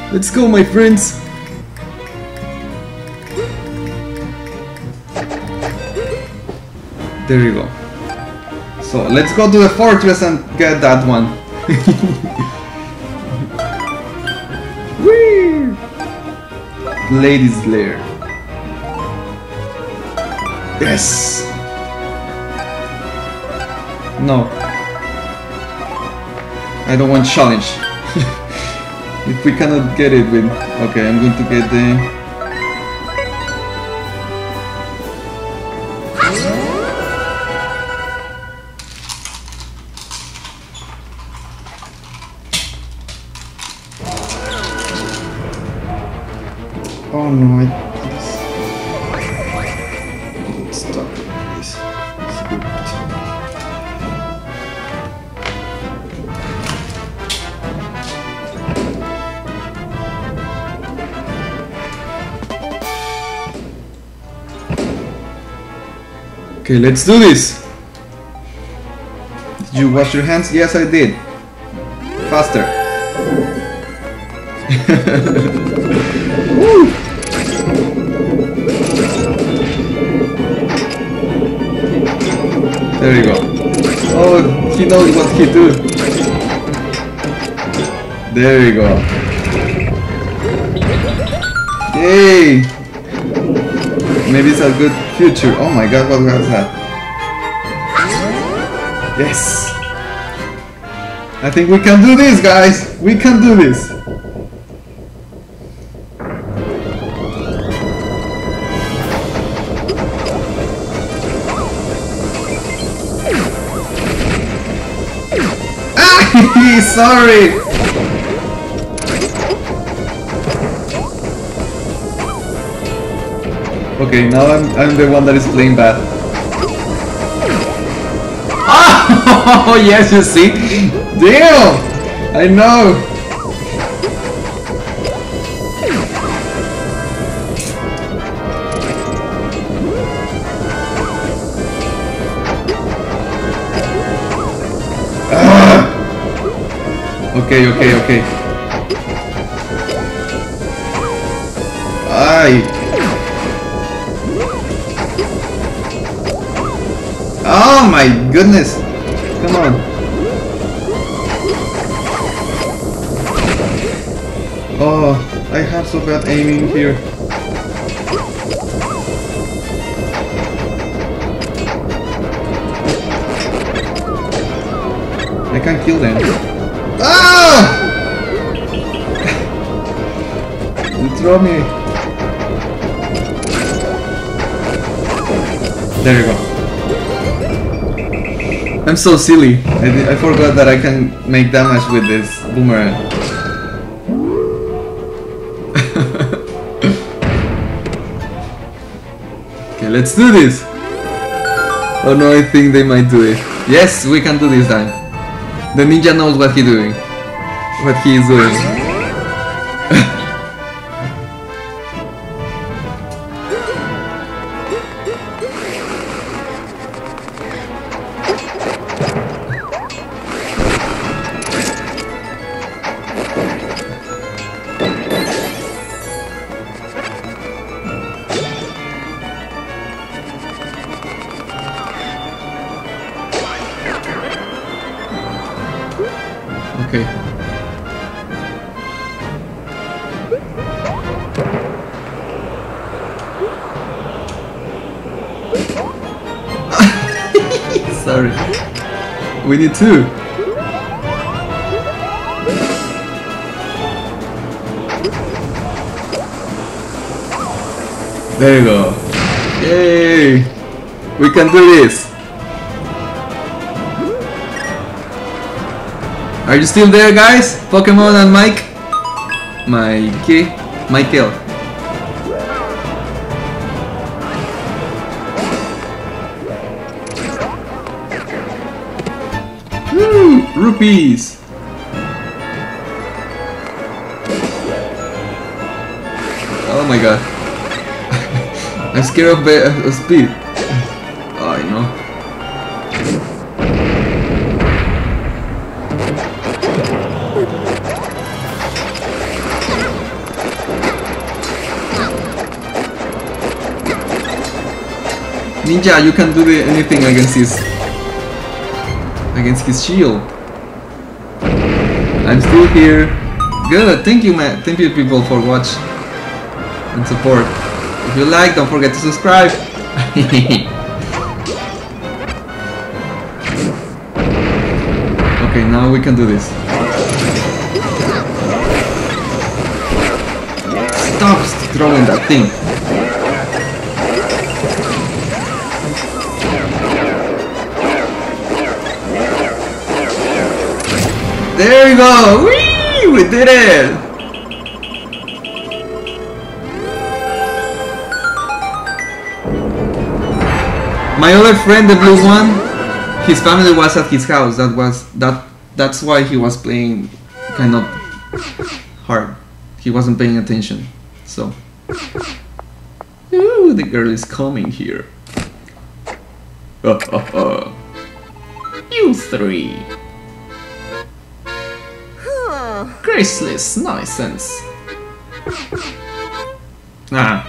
Let's go, my friends. There you go. So let's go to the fortress and get that one. Whee! Lady's lair. Yes. No. I don't want challenge. If we cannot get it with... Okay, I'm going to get the... Oh no, I stop this. Okay, let's do this. Did you wash your hands? Yes, I did. Faster. Woo! There you go. Oh, he knows what he do. There you go. Yay! Maybe it's a good future. Oh my god, what was that? Yes! I think we can do this, guys! We can do this! Sorry! Okay, now I'm the one that is playing bad. Oh yes, you see? Damn! I know! Okay, okay, okay. Aye. Oh my goodness. Come on. Oh, I have so bad aiming here. I can't kill them. Ah! You throw me. There you go. I'm so silly. I forgot that I can make damage with this boomerang. Okay, let's do this. Oh no, I think they might do it. Yes, we can do this time. The ninja knows what he's doing. What he is doing. Okay. Sorry. We need two. There you go. Yay! We can do this. Are you still there, guys? Pokemon and Mike? Mikey? Michael. Woo! Rupees! Oh my god. I'm scared of speed. Oh, you know. Ninja, you can do anything against his shield. I'm still here. Good, thank you, man. Thank you, people, for watch and support. If you like, don't forget to subscribe. Okay, now we can do this. Stop throwing that thing. There you go! Whee! We did it! My other friend, the blue one, his family was at his house. That's why he was playing kind of hard. He wasn't paying attention. So, ooh, the girl is coming here. You three. Graceless nonsense. Ah.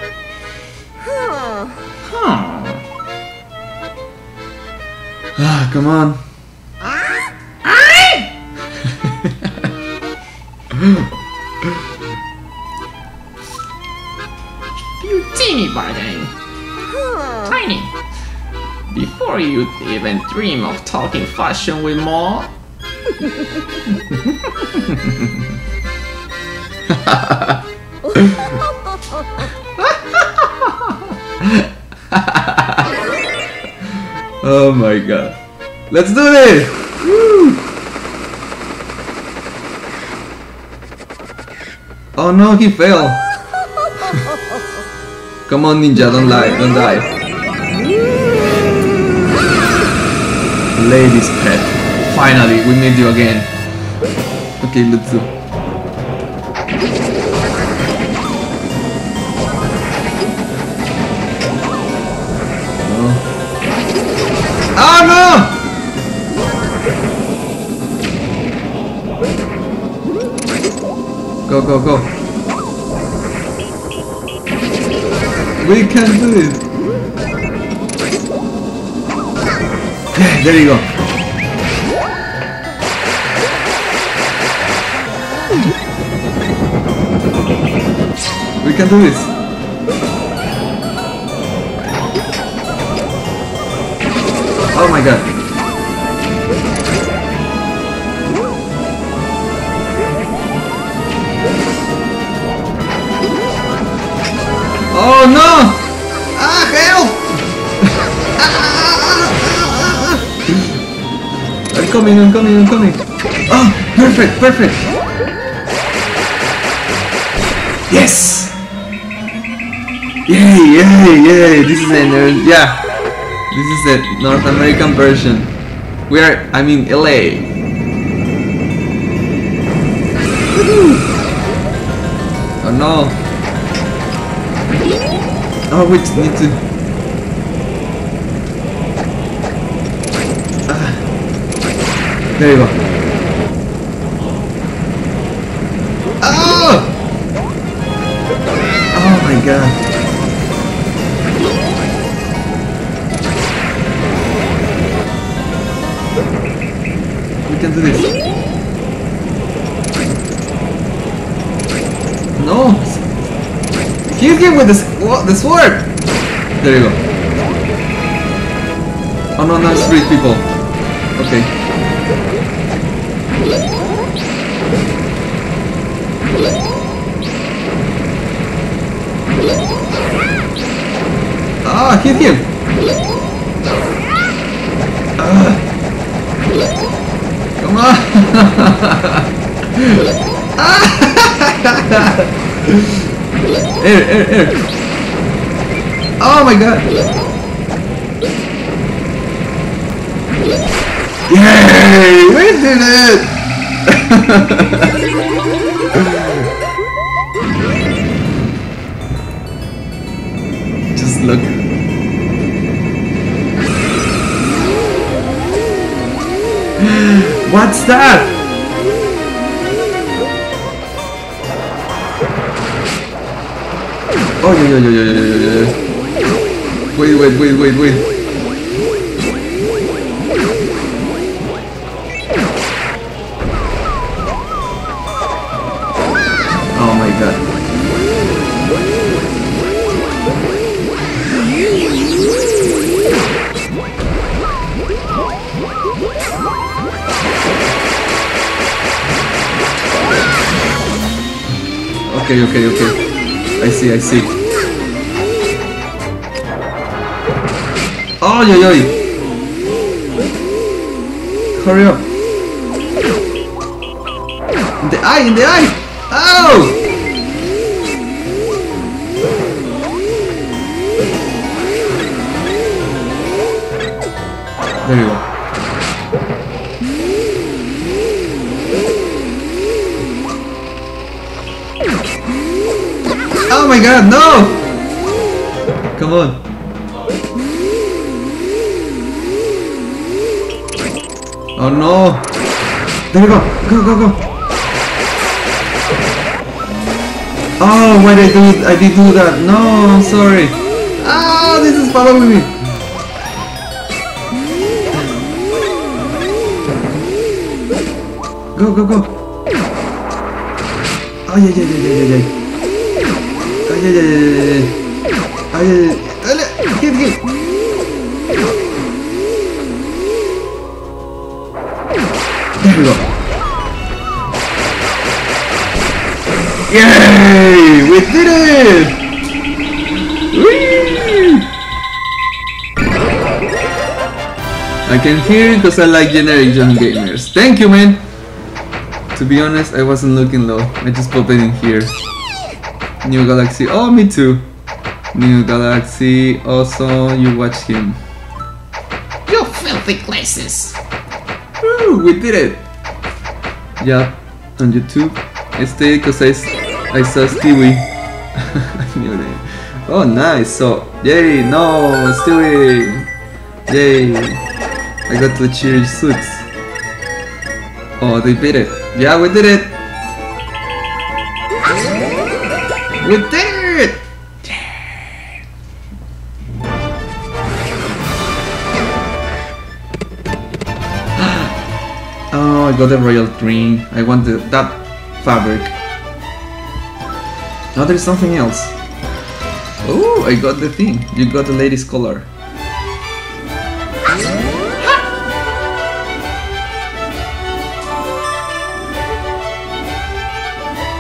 Ah, come on. You teeny bargain. Tiny. Before you even dream of talking fashion with more. Oh my god. Let's do this! Woo! Oh no, he fell. Come on, Ninja, don't lie, don't die. Lady's pet. Finally, we meet you again. Okay, let's do. Oh no! Go, go, go. We can do it. Yeah, there you go. We can do this. Oh my god. Oh no! Ah, help! I'm coming, I'm coming, I'm coming. Oh, perfect, perfect. Yes! Yay, yay, yay. This is an, yeah. This is the North American version. We are, I mean, LA. Oh no. Oh, we just need to. There you go. Oh! Oh my god. We can do this. No! Hit him with the sword! There you go. Oh no, no, it's 3 people. Okay. Ah, hit him! Come on! Air! Oh my god! Yay! We did it! Just look. What's that? Oh yeah. Wait. Oh my god. Okay. I see. Oh, yo. Hurry up. In the eye. Oh! There you go. Oh my god, no! Come on. Oh no! There you go! Go! Oh, why did I did do that? No, I'm sorry. Ah, this is following me. Go! Oh yeah. Get. There we go. Yay! We did it! Whee! I can hear it because I like generic young gamers. Thank you, man! To be honest, I wasn't looking low. I just popped it in here. New Galaxy. Oh, me too. New Galaxy. Also, you watch him. You filthy glasses! Woo! We did it! Yeah, on YouTube. I stayed because I saw Stewie. I knew that. Oh, nice. So, yay! No, Stewie! Yay! I got the cheery suits. Oh, they beat it. Yeah, we did it! We did it! Oh, I got the royal green. I want that fabric. Oh, there's something else. Oh, I got the thing. You got the lady's collar.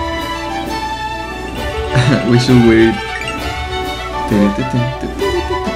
We should wait.